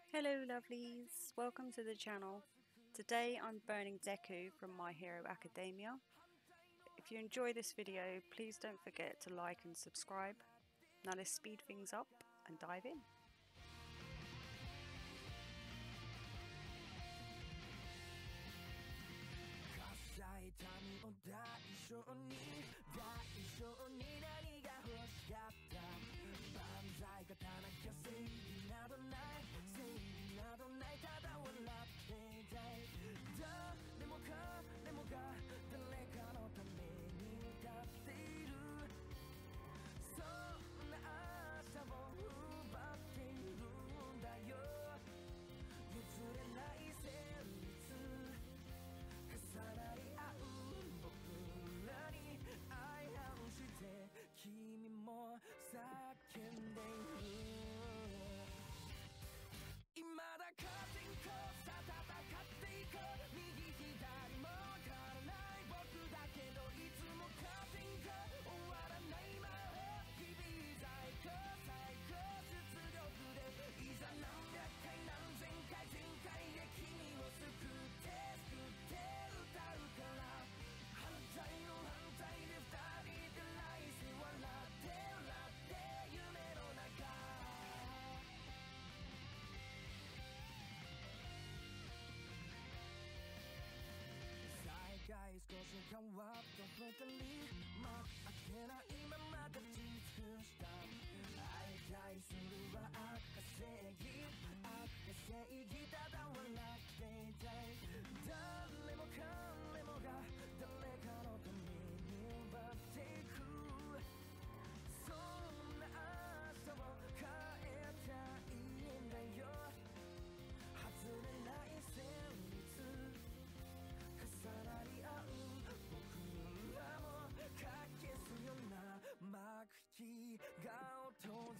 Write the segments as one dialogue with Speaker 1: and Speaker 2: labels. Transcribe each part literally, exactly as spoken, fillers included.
Speaker 1: Hello lovelies, welcome to the channel. Today I'm burning Deku from My Hero Academia. If you enjoy this video, please don't forget to like and subscribe. Now let's speed things up and dive in.
Speaker 2: 痛みを代償に代償に何が欲しかった万歳勝たなきゃ正義などない正義などないただ笑っていたい誰も彼もが誰かのために歌っているそんな朝を奪っているんだよ譲れない旋律重なり合う僕らに愛反して君も叫んでいる未だカチンコさ戦っていこう右左もわからない僕だけどいつもカチンコ終わらない魔法日々在庫最高出力でいざ何百回何千回全開で君を救って救って歌うから反対の反対で二人で来世笑って笑って夢の中再会少し変わった二人まあ明けないまま立ち尽くした相対するは赤正義赤正義ただ笑っていたい誰も彼もが誰かのために奪っていくそんな朝を変えたいんだよ外れない旋律重なり合う僕らも駆けすような幕引きが訪れても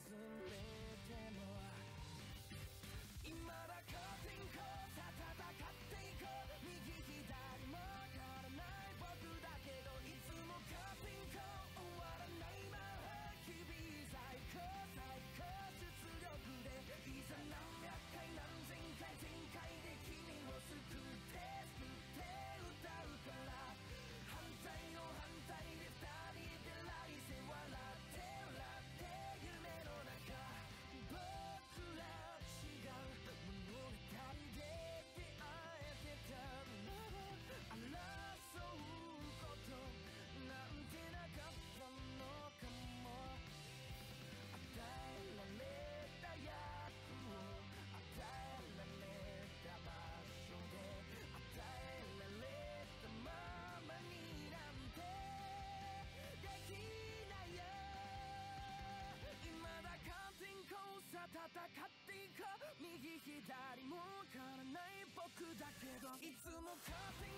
Speaker 2: 未だカーテンコさ戦っていこう右左もわからない僕だけどいつもカーテンコ終わらない魔法日々最高最高出力でいざ何百回何千回全開で君を救って救って歌うから反対の反対で二人で来世笑って笑って夢の中僕ら違う物語で出会えてたなら争うことなんてなかったのかも与えられた役を与えられた場所で与えられたままになんてできないよ未だカーテンコさ戦っていこう右左もわからない僕だけどいつもカーテ